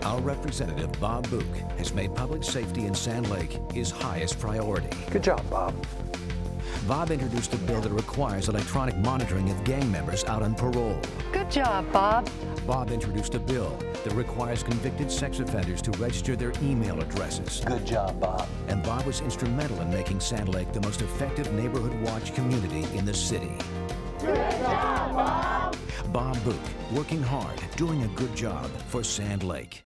Our representative, Bob Buch, has made public safety in Sand Lake his highest priority. Good job, Bob. Bob introduced a bill that requires electronic monitoring of gang members out on parole. Good job, Bob. Bob introduced a bill that requires convicted sex offenders to register their email addresses. Good job, Bob. And Bob was instrumental in making Sand Lake the most effective neighborhood watch community in the city. Good job, Bob! Bob Buch, working hard, doing a good job for Sand Lake.